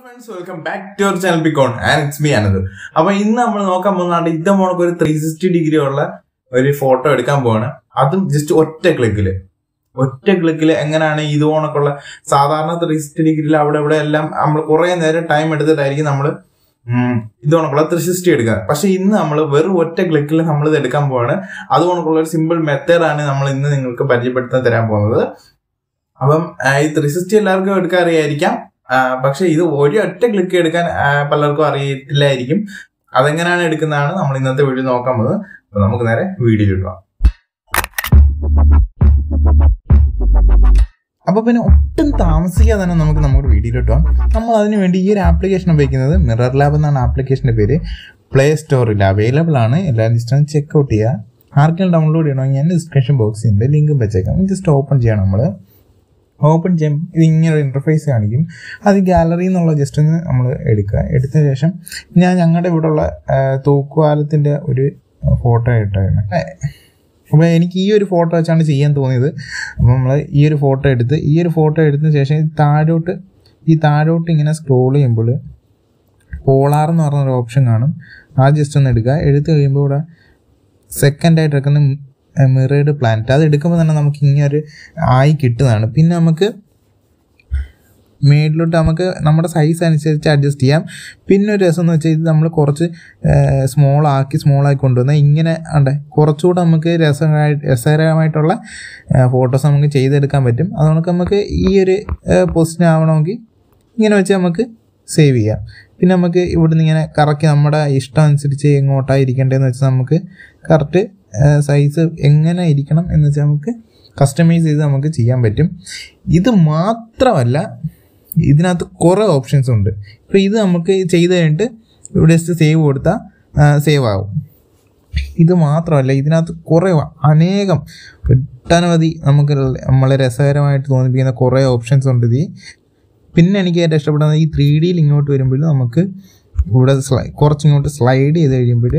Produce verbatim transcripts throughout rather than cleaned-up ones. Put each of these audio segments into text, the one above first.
friends, welcome back to our channel Picon and it's me Anand. അപ്പോൾ ഇന്ന് നമ്മൾ നോക്കാൻ പോകുന്നത് ഇത് മോണക്ക് ഒരു three sixty ഡിഗ്രി ഉള്ള ഒരു ഫോട്ടോ എടുക്കാൻ പോവാണ്. അതും ജസ്റ്റ് ഒറ്റ ക്ലിക്കിൽ. ഒറ്റ ക്ലിക്കിൽ എങ്ങനെയാണ് ഇത് മോണക്കുള്ള സാധാരണ three sixty ഡിഗ്രിയിൽ അവിടെ ഇവിടെ എല്ലാം നമ്മൾ കുറേ നേരം ടൈം എടുത്തിട്ടായിരിക്കും നമ്മൾ ഇത് മോണക്കുള്ള three sixty എടുക്കുക. പക്ഷെ ഇന്ന് നമ്മൾ വെറും ഒറ്റ ക്ലിക്കിൽ നമ്മൾ ഇത് എടുക്കാൻ പോവാണ്. അതുകൊണ്ടുള്ള ഒരു സിമ്പിൾ മെത്തേഡാണ് നമ്മൾ ഇന്ന് നിങ്ങൾക്ക് പരിചയപ്പെടുത്താൻ തരാൻ പോകുന്നത്. അപ്പം ഈ three sixty എല്ലാവർക്കും എടുക്കാൻ അറിയായിരിക്കാം. പക്ഷെ ഇത് ഒരു ഒറ്റ ക്ലിക്ക് എടുക്കാൻ പലർക്കും അറിയത്തില്ലായിരിക്കും. അതെങ്ങനെയാണ് എടുക്കുന്നതാണ് നമ്മൾ ഇന്നത്തെ വീഡിയോ നോക്കാൻ പോകുന്നത്. അപ്പൊ നമുക്ക് നേരെ വീഡിയോയിൽ ഇടാം. അപ്പൊ പിന്നെ ഒട്ടും താമസിക്കാതെ തന്നെ നമുക്ക് നമ്മുടെ വീഡിയോയിൽ ഇട്ടാം. നമ്മൾ അതിന് വേണ്ടി ഈ ഒരു ആപ്ലിക്കേഷൻ ഉപയോഗിക്കുന്നത് മിറർ ലാബ് എന്നാണ് ആപ്ലിക്കേഷന്റെ പേര്. പ്ലേ സ്റ്റോറിൽ അവൈലബിൾ ആണ്. എല്ലാവരും ജസ്റ്റ് ഒന്ന് ചെക്ക് ഔട്ട് ചെയ്യുക. ആർക്കെങ്കിലും ഡൗൺലോഡ് ചെയ്യണമെങ്കിൽ ഞാൻ ഡിസ്ക്രിപ്ഷൻ ബോക്സിന്റെ ലിങ്ക് വെച്ചേക്കാം. ജസ്റ്റ് ഓപ്പൺ ചെയ്യണം. നമ്മൾ ഓപ്പൺ ചെയ്യും. ഇത് ഇങ്ങനെ ഇൻ്റർഫേസ് കാണിക്കും. അത് ഗാലറി എന്നുള്ള ജസ്റ്റ് ഒന്ന് നമ്മൾ എടുക്കുക. എടുത്ത ശേഷം ഞാൻ ഞങ്ങളുടെ ഇവിടെ ഉള്ള തൂക്കുപാലത്തിൻ്റെ ഒരു ഫോട്ടോ ഇട്ടായിരുന്നു. അപ്പോൾ എനിക്ക് ഈ ഒരു ഫോട്ടോ വെച്ചാണ് ചെയ്യാൻ തോന്നിയത്. അപ്പോൾ നമ്മൾ ഈ ഒരു ഫോട്ടോ എടുത്ത് ഈ ഒരു ഫോട്ടോ എടുത്തതിന് ശേഷം താഴോട്ട് ഈ താഴോട്ട് ഇങ്ങനെ സ്ക്രോൾ ചെയ്യുമ്പോൾ പോളാർ എന്ന് പറഞ്ഞൊരു ഓപ്ഷൻ കാണും. ആ ജസ്റ്റ് ഒന്ന് എടുക്കുക. എടുത്ത് കഴിയുമ്പോൾ ഇവിടെ സെക്കൻഡായിട്ട് എടുക്കുന്ന മിറേഡ് പ്ലാനറ്റ് അത് എടുക്കുമ്പോൾ തന്നെ നമുക്ക് ഇങ്ങനെ ആയി കിട്ടുന്നതാണ്. പിന്നെ നമുക്ക് മേഡിലോട്ട് നമുക്ക് നമ്മുടെ സൈസ് അനുസരിച്ച് അഡ്ജസ്റ്റ് ചെയ്യാം. പിന്നെ ഒരു രസം എന്ന് വെച്ചാൽ ഇത് നമ്മൾ കുറച്ച് സ്മോൾ ആക്കി സ്മോൾ ആക്കി കൊണ്ടുവന്നാൽ ഇങ്ങനെ ഉണ്ട് കുറച്ചുകൂടെ നമുക്ക് രസമായി രസകരമായിട്ടുള്ള ഫോട്ടോസ് നമുക്ക് ചെയ്തെടുക്കാൻ പറ്റും. അതുകൊണ്ട് നമുക്ക് ഈ ഒരു പൊസിഷൻ ആവണമെങ്കിൽ ഇങ്ങനെ വെച്ച് നമുക്ക് സേവ് ചെയ്യാം. പിന്നെ നമുക്ക് ഇവിടുന്ന് ഇങ്ങനെ കറക്കി നമ്മുടെ ഇഷ്ടം അനുസരിച്ച് എങ്ങോട്ടാണ് ഇരിക്കേണ്ടതെന്ന് വെച്ചാൽ നമുക്ക് കറക്റ്റ് സൈസ് എങ്ങനെ ഇരിക്കണം എന്ന് വെച്ചാൽ നമുക്ക് കസ്റ്റമൈസ് ചെയ്ത് നമുക്ക് ചെയ്യാൻ പറ്റും. ഇത് മാത്രമല്ല ഇതിനകത്ത് കുറേ ഓപ്ഷൻസ് ഉണ്ട്. ഇപ്പോൾ ഇത് നമുക്ക് ചെയ്ത് കഴിഞ്ഞിട്ട് ഇവിടെ ജസ്റ്റ് സേവ് കൊടുത്താൽ സേവ് ആകും. ഇത് മാത്രമല്ല ഇതിനകത്ത് കുറേ അനേകം ഒട്ടനവധി നമുക്ക് നമ്മളെ രസകരമായിട്ട് തോന്നിപ്പിക്കുന്ന കുറേ ഓപ്ഷൻസ് ഉണ്ട് ഇതിൽ. പിന്നെ എനിക്ക് ഏറ്റവും ഇഷ്ടപ്പെടുന്നത് ഈ ത്രീ ഡിയിൽ ഇങ്ങോട്ട് വരുമ്പോൾ നമുക്ക് ഇവിടെ സ്ലൈ കുറച്ചിങ്ങോട്ട് സ്ലൈഡ് ചെയ്ത് കഴിയുമ്പോൾ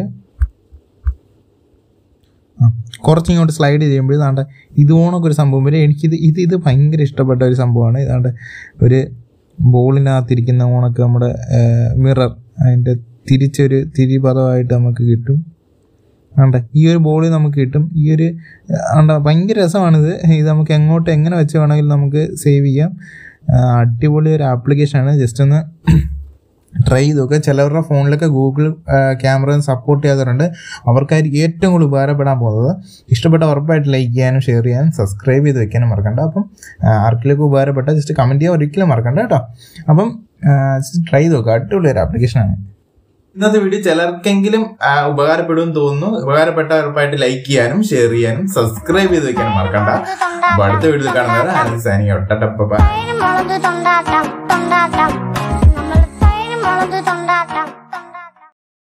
കുറച്ചിങ്ങോട്ട് സ്ലൈഡ് ചെയ്ത് കഴിയുമ്പോൾ ഇതാണ്ട് ഇതുപോണൊക്കെ ഒരു സംഭവം വരെ എനിക്കിത് ഇത് ഇത് ഭയങ്കര ഇഷ്ടപ്പെട്ട ഒരു സംഭവമാണ്. ഇതാണ്ട് ഒരു ബോളിനകത്തിരിക്കുന്ന ഓണക്ക് നമ്മുടെ മിറർ അതിൻ്റെ തിരിച്ചൊരു തിരിപദമായിട്ട് നമുക്ക് കിട്ടും. ആണ്ട ഈ ഒരു ബോളി നമുക്ക് കിട്ടും. ഈ ഒരു ആണ്ട ഭയങ്കര രസമാണിത്. ഇത് നമുക്ക് എങ്ങോട്ട് എങ്ങനെ വെച്ച് വേണമെങ്കിലും നമുക്ക് സേവ് ചെയ്യാം. അടിപൊളി ഒരു ആപ്ലിക്കേഷനാണ്. ജസ്റ്റ് ഒന്ന് ട്രൈ ചെയ്ത് നോക്കുക. ചിലവരുടെ ഫോണിലൊക്കെ ഗൂഗിൾ ക്യാമറ സപ്പോർട്ട് ചെയ്യാറുണ്ട്. അവർക്കായിരിക്കും ഏറ്റവും കൂടുതൽ ഉപകാരപ്പെടാൻ പോകുന്നത്. ഇഷ്ടപ്പെട്ട ഉറപ്പായിട്ട് ലൈക്ക് ചെയ്യാനും ഷെയർ ചെയ്യാനും സബ്സ്ക്രൈബ് ചെയ്ത് വെക്കാനും മറക്കണ്ട. അപ്പം ആർക്കിലൊക്കെ ഉപകാരപ്പെട്ട ജസ്റ്റ് കമൻറ്റ് ചെയ്യാൻ ഒരിക്കലും മറക്കണ്ട കേട്ടോ. അപ്പം ജസ്റ്റ് ട്രൈ ചെയ്ത് നോക്കുക. അടിപൊളി ഒരു ആപ്ലിക്കേഷനാണ്. ഇന്നത്തെ വീഡിയോ ചിലർക്കെങ്കിലും ഉപകാരപ്പെടുമെന്ന് തോന്നുന്നു. ഉപകാരപ്പെട്ട ഉറപ്പായിട്ട് ലൈക്ക് ചെയ്യാനും ഷെയർ ചെയ്യാനും സബ്സ്ക്രൈബ് ചെയ്ത് വെക്കാനും മറക്കണ്ട. അപ്പൊ അടുത്ത വീഡിയോ കാണുന്നത് ആനന്ദ് സാനി ഒട്ടട്ടപ്പ.